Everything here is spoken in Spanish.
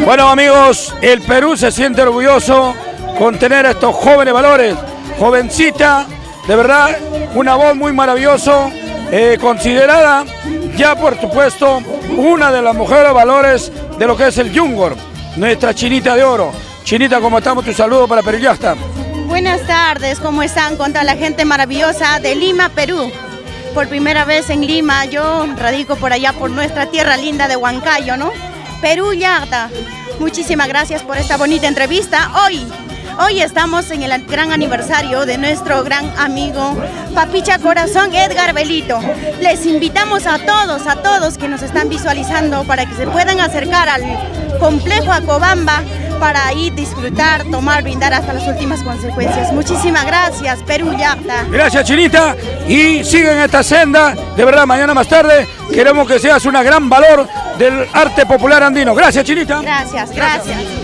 Bueno, amigos, el Perú se siente orgulloso con tener a estos jóvenes valores. Jovencita, de verdad, una voz muy maravillosa, considerada ya, por supuesto, una de las mujeres valores de lo que es el Jungor, nuestra Chinita de Oro. Chinita, ¿cómo estamos? Tu saludo para Perú ya está. Buenas tardes, ¿cómo están? Con toda la gente maravillosa de Lima, Perú. Por primera vez en Lima, yo radico por allá, por nuestra tierra linda de Huancayo, ¿no? Perú Yata. Muchísimas gracias por esta bonita entrevista. Hoy estamos en el gran aniversario de nuestro gran amigo Papicha Corazón Edgar Belito. Les invitamos a todos que nos están visualizando para que se puedan acercar al complejo Acobamba para ir disfrutar, tomar, brindar hasta las últimas consecuencias. Muchísimas gracias, Perú Yata. Gracias, Chinita, y siguen esta senda. De verdad, mañana más tarde queremos que seas una gran valor del arte popular andino. Gracias, Chinita. Gracias.